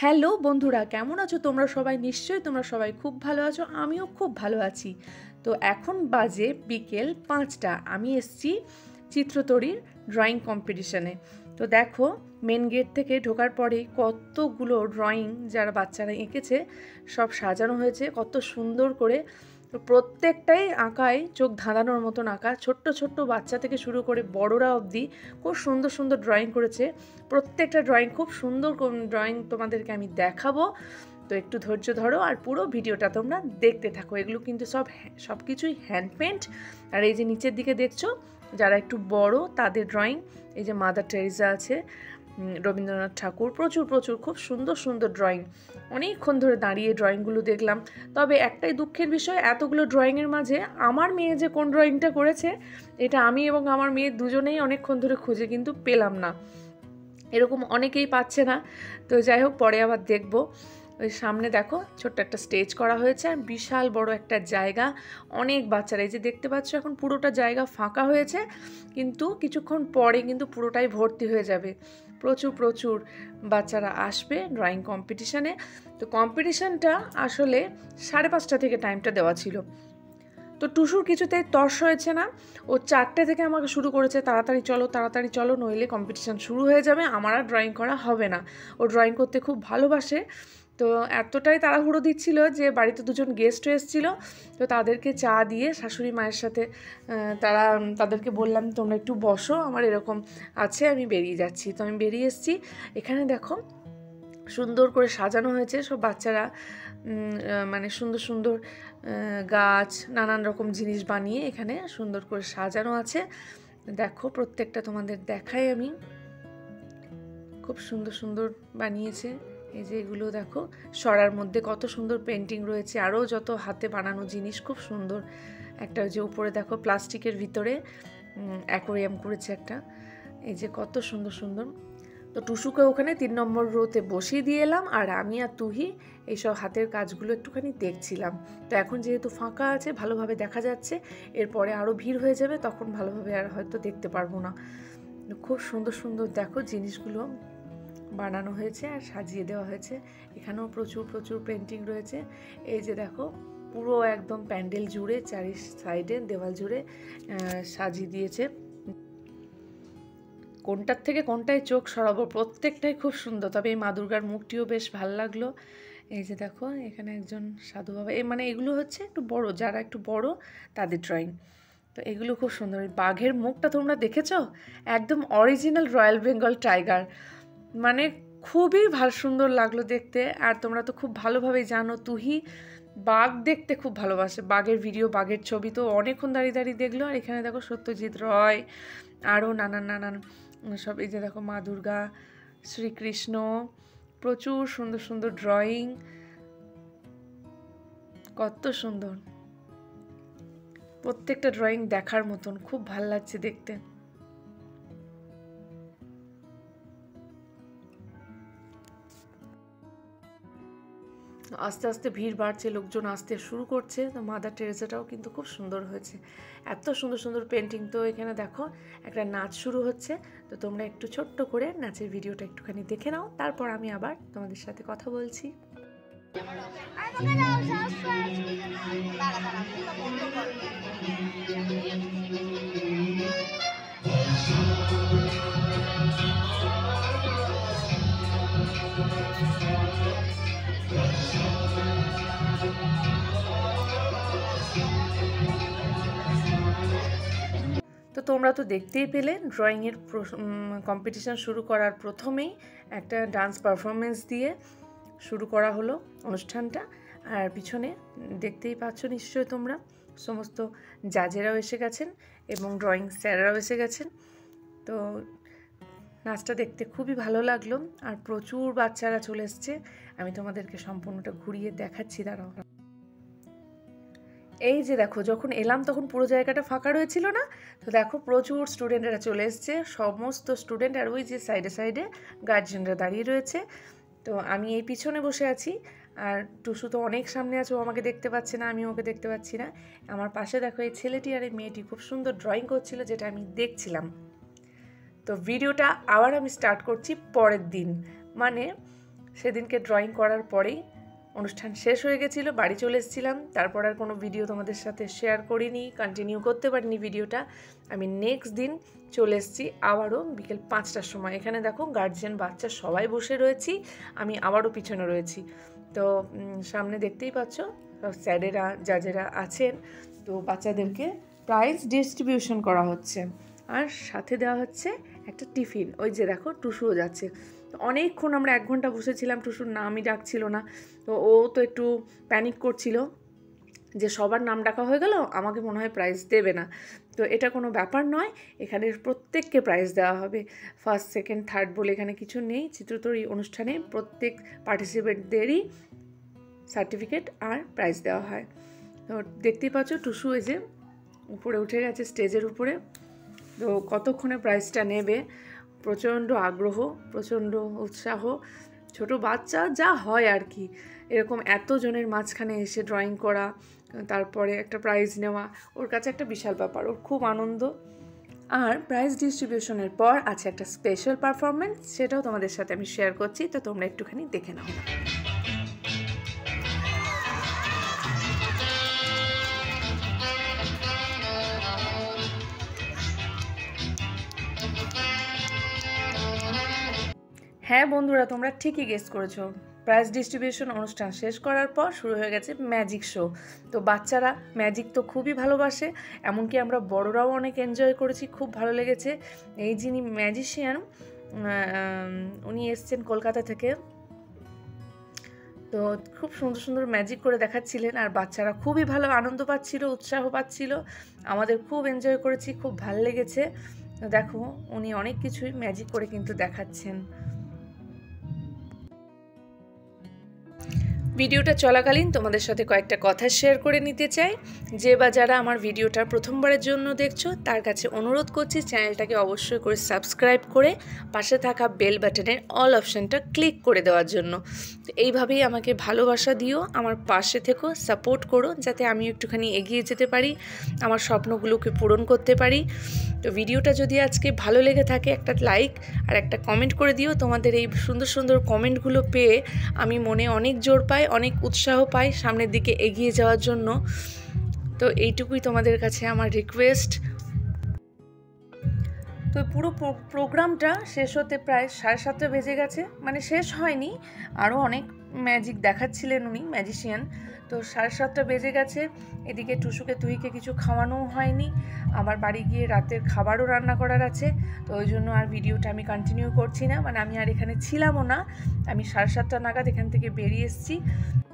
Hello বন্ধুরা, কেমন আছো তোমরা সবাই? নিশ্চয়ই তোমরা সবাই খুব ভালো আছো, আমিও খুব ভালো আছি। তো এখন বাজে বিকেল 5টা, আমি এসছি চিত্রতরীর ড্রয়িং কম্পিটিশানে। তো দেখো, মেন গেট থেকে ঢোকার পরেই কতগুলো ড্রয়িং যারা বাচ্চারা এঁকেছে সব সাজানো হয়েছে কত সুন্দর করে। তো প্রত্যেকটাই আঁকায় চোখ ধাঁধানোর মতন আঁকা, ছোট্ট ছোট্ট বাচ্চা থেকে শুরু করে বড়রা অবধি খুব সুন্দর সুন্দর ড্রয়িং করেছে। প্রত্যেকটা ড্রয়িং খুব সুন্দর ড্রয়িং তোমাদেরকে আমি দেখাবো। তো একটু ধৈর্য ধরো আর পুরো ভিডিওটা তোমরা দেখতে থাকো। এগুলো কিন্তু সব কিছুই হ্যান্ড পেন্ট। আর এই যে নিচের দিকে দেখছো যারা একটু বড় তাদের ড্রয়িং, এই যে মাদার টেরেসা আছে, রবীন্দ্রনাথ ঠাকুর, প্রচুর প্রচুর খুব সুন্দর সুন্দর ড্রয়িং। অনেকক্ষণ ধরে দাঁড়িয়ে ড্রয়িংগুলো দেখলাম। তবে একটাই দুঃখের বিষয়, এতগুলো ড্রয়িংয়ের মাঝে আমার মেয়ে যে কোন ড্রয়িংটা করেছে এটা আমি এবং আমার মেয়ে দুজনেই অনেকক্ষণ ধরে খুঁজে কিন্তু পেলাম না। এরকম অনেকেই পাচ্ছে না। তো যাই হোক, পরে আবার দেখব। ওই সামনে দেখো ছোট্ট একটা স্টেজ করা হয়েছে আর বিশাল বড় একটা জায়গা, অনেক বাচ্চারা, এই যে দেখতে পাচ্ছ এখন পুরোটা জায়গা ফাঁকা হয়েছে, কিন্তু কিছুক্ষণ পরে কিন্তু পুরোটাই ভর্তি হয়ে যাবে। প্রচুর প্রচুর বাচ্চারা আসবে ড্রয়িং কম্পিটিশানে। তো কম্পিটিশানটা আসলে 5:30 থেকে টাইমটা দেওয়া ছিল। তো টুসুর কিছুতেই তর্স হয়েছে না, ও 4টে থেকে আমাকে শুরু করেছে, তাড়াতাড়ি চলো নইলে কম্পিটিশান শুরু হয়ে যাবে, আমার আর ড্রয়িং করা হবে না। ও ড্রয়িং করতে খুব ভালোবাসে। তো এতটাই তাড়াহুড়ো দিচ্ছিল যে বাড়িতে দুজন গেস্ট এসেছিল, তো তাদেরকে চা দিয়ে শাশুড়ি মায়ের সাথে তাদেরকে বললাম তোমরা একটু বসো, আমার এরকম আছে, আমি বেরিয়ে যাচ্ছি। তো আমি বেরিয়ে এসেছি। এখানে দেখো সুন্দর করে সাজানো হয়েছে, সব বাচ্চারা মানে সুন্দর সুন্দর গাছ, নানান রকম জিনিস বানিয়ে এখানে সুন্দর করে সাজানো আছে। দেখো প্রত্যেকটা তোমাদের দেখাই আমি, খুব সুন্দর সুন্দর বানিয়েছে। এই যে এগুলো দেখো, সরার মধ্যে কত সুন্দর পেন্টিং রয়েছে, আরও যত হাতে বানানো জিনিস খুব সুন্দর। একটা ওই যে উপরে দেখো প্লাস্টিকের ভিতরে অ্যাকোরিয়াম করেছে একটা, এই যে কত সুন্দর সুন্দর। তো টুসুকে ওখানে 3 নম্বর রোতে বসিয়ে দিয়ে এলাম, আর আমি আর তুহি এইসব হাতের কাজগুলো একটুখানি দেখছিলাম। তো এখন যেহেতু ফাঁকা আছে, ভালোভাবে দেখা যাচ্ছে, এরপরে আরও ভিড় হয়ে যাবে, তখন ভালোভাবে আর হয়তো দেখতে পারবো না। খুব সুন্দর সুন্দর দেখো জিনিসগুলো বানানো হয়েছে আর সাজিয়ে দেওয়া হয়েছে। এখানেও প্রচুর প্রচুর পেন্টিং রয়েছে। এই যে দেখো পুরো একদম প্যান্ডেল জুড়ে, চারি সাইডে দেওয়াল জুড়ে সাজিয়ে দিয়েছে। কোনটার থেকে কোনটায় চোখ সরাবো, প্রত্যেকটাই খুব সুন্দর। তবে এই মা দুর্গার মুখটিও বেশ ভালো লাগলো। এই যে দেখো এখানে একজন সাধু বাবা, মানে এগুলো হচ্ছে একটু বড়, যারা একটু বড় তাদের ড্রয়িং। তো এগুলো খুব সুন্দর। বাঘের মুখটা তোমরা দেখেছো? একদম অরিজিনাল রয়্যাল বেঙ্গল টাইগার, মানে খুবই ভালো সুন্দর লাগলো দেখতে। আর তোমরা তো খুব ভালোভাবেই জানো তুহি বাঘ দেখতে খুব ভালোবাসে, বাঘের ভিডিও, বাঘের ছবি তো অনেকক্ষণ দাঁড়িয়ে দাঁড়িয়ে দেখলো। আর এখানে দেখো সত্যজিৎ রয়, আরও নানান নানান সব। এই যে দেখো মা দুর্গা, শ্রীকৃষ্ণ, প্রচুর সুন্দর সুন্দর ড্রয়িং, কত সুন্দর। প্রত্যেকটা ড্রয়িং দেখার মতন, খুব ভাল লাগছে দেখতে। আস্তে আস্তে ভিড় বাড়ছে, লোকজন আসতে শুরু করছে। তো মাদার টেরেসাটাও কিন্তু খুব সুন্দর হয়েছে, এত সুন্দর সুন্দর পেন্টিং। তো এখানে দেখো একটা নাচ শুরু হচ্ছে। তো তোমরা একটু ছোট্ট করে নাচের ভিডিওটা একটুখানি দেখে নাও, তারপর আমি আবার তোমাদের সাথে কথা বলছি। তো তোমরা তো দেখতেই পেলে ড্রয়িংয়ের কম্পিটিশান শুরু করার প্রথমেই একটা ডান্স পারফরমেন্স দিয়ে শুরু করা হলো অনুষ্ঠানটা। আর পিছনে দেখতেই পাচ্ছ নিশ্চয়ই তোমরা, সমস্ত জাজেরাও এসে গেছেন এবং ড্রয়িং স্যাররাও এসে গেছেন। তো নাচটা দেখতে খুবই ভালো লাগলো, আর প্রচুর বাচ্চারা চলে এসছে। আমি তোমাদেরকে সম্পূর্ণটা ঘুরিয়ে দেখাচ্ছি, দাঁড়াও। এই যে দেখো, যখন এলাম তখন পুরো জায়গাটা ফাঁকা রয়েছিল না? তো দেখো প্রচুর স্টুডেন্টরা চলে এসছে, সমস্ত স্টুডেন্ট, আর ওই যে সাইডে সাইডে গার্জিয়ানরা দাঁড়িয়ে রয়েছে। তো আমি এই পিছনে বসে আছি, আর টুসু তো অনেক সামনে আছে, ও আমাকে দেখতে পাচ্ছে না, আমি ওকে দেখতে পাচ্ছি না। আমার পাশে দেখো এই ছেলেটি আর এই মেয়েটি খুব সুন্দর ড্রয়িং করছিল, যেটা আমি দেখছিলাম। তো ভিডিওটা আবার আমি স্টার্ট করছি পরের দিন, মানে সেদিনকে ড্রয়িং করার পরেই অনুষ্ঠান শেষ হয়ে গেছিলো, বাড়ি চলে এসেছিলাম। তারপর আর কোনো ভিডিও তোমাদের সাথে শেয়ার করিনি, কন্টিনিউ করতে পারিনি ভিডিওটা। আমি নেক্সট দিন চলে এসেছি আবারও বিকেল 5টার সময়। এখানে দেখো গার্জিয়ান বাচ্চা সবাই বসে রয়েছি, আমি আবারও পিছনে রয়েছি। তো সামনে দেখতেই পাচ্ছ সব স্যারেরা জাজেরা আছেন। তো বাচ্চাদেরকে প্রাইজ ডিস্ট্রিবিউশন করা হচ্ছে, আর সাথে দেওয়া হচ্ছে একটা টিফিন। ওই যে দেখো টুসুও যাচ্ছে। তো অনেকক্ষণ আমরা 1 ঘন্টা বসেছিলাম, টুসুর নামই ডাকছিল না। তো ও তো একটু প্যানিক করছিল যে সবার নাম ডাকা হয়ে গেল, আমাকে মনে হয় প্রাইজ দেবে না। তো এটা কোনো ব্যাপার নয়, এখানে প্রত্যেককে প্রাইজ দেওয়া হবে। ফার্স্ট, সেকেন্ড, থার্ড বলে এখানে কিছু নেই। চিত্রতরী অনুষ্ঠানে প্রত্যেক পার্টিসিপেন্টদেরই সার্টিফিকেট আর প্রাইজ দেওয়া হয়। তো দেখতেই পাচ্ছ টুসু এই যে উপরে উঠে গেছে স্টেজের উপরে। তো কতক্ষণে প্রাইজটা নেবে, প্রচণ্ড আগ্রহ, প্রচণ্ড উৎসাহ। ছোট বাচ্চা যা হয় আর কি, এরকম এতজনের মাঝখানে এসে ড্রয়িং করা, তারপরে একটা প্রাইজ নেওয়া, ওর কাছে একটা বিশাল ব্যাপার, ওর খুব আনন্দ। আর প্রাইজ ডিস্ট্রিবিউশনের পর আছে একটা স্পেশাল পারফরমেন্স, সেটাও তোমাদের সাথে আমি শেয়ার করছি। তো তোমরা একটুখানি দেখে নাও। হ্যাঁ বন্ধুরা, তোমরা ঠিকই গেস করেছো। প্রাইজ ডিস্ট্রিবিউশন অনুষ্ঠান শেষ করার পর শুরু হয়ে গেছে ম্যাজিক শো। তো বাচ্চারা ম্যাজিক তো খুবই ভালোবাসে, এমনকি আমরা বড়রাও অনেক এনজয় করেছি, খুব ভালো লেগেছে। এই যিনি ম্যাজিশিয়ান, উনি এসছেন কলকাতা থেকে। তো খুব সুন্দর সুন্দর ম্যাজিক করে দেখাচ্ছিলেন, আর বাচ্চারা খুবই ভালো আনন্দ পাচ্ছিল, উৎসাহ পাচ্ছিল। আমাদের খুব এনজয় করেছি, খুব ভালো লেগেছে। দেখো উনি অনেক কিছুই ম্যাজিক করে কিন্তু দেখাচ্ছেন। ভিডিওটা চলাকালীন তোমাদের সাথে কয়েকটা কথা শেয়ার করে নিতে চাই। যে বা যারা আমার ভিডিওটা প্রথমবারের জন্য দেখছো, তার কাছে অনুরোধ করছি চ্যানেলটাকে অবশ্যই করে সাবস্ক্রাইব করে পাশে থাকা বেল বাটনের অল অপশানটা ক্লিক করে দেওয়ার জন্য। তো এইভাবেই আমাকে ভালোবাসা দিও, আমার পাশে থেকো, সাপোর্ট করো, যাতে আমি একটুখানি এগিয়ে যেতে পারি, আমার স্বপ্নগুলোকে পূরণ করতে পারি। তো ভিডিওটা যদি আজকে ভালো লেগে থাকে, একটা লাইক আর একটা কমেন্ট করে দিও। তোমাদের এই সুন্দর সুন্দর কমেন্টগুলো পেয়ে আমি মনে অনেক জোর পাই, অনেক উৎসাহ পাই সামনের দিকে এগিয়ে যাওয়ার জন্য। তো এইটুকুই তোমাদের কাছে আমার রিকোয়েস্ট। তো পুরো প্রোগ্রামটা শেষ হতে প্রায় 7:30 বেজে গেছে, মানে শেষ হয়নি, আরও অনেক ম্যাজিক দেখাচ্ছিলেন উনি ম্যাজিশিয়ান। তো 7:30 বেজে গেছে। এদিকে টুসুকে তুহিকে কিছু খাওয়ানোও হয়নি, আবার বাড়ি গিয়ে রাতের খাবারও রান্না করার আছে। তো ওই জন্য আর ভিডিওটা আমি কন্টিনিউ করছি না, মানে আমি আর এখানে ছিলামও না। আমি 7:30 নাগাদ এখান থেকে বেরিয়ে এসেছি।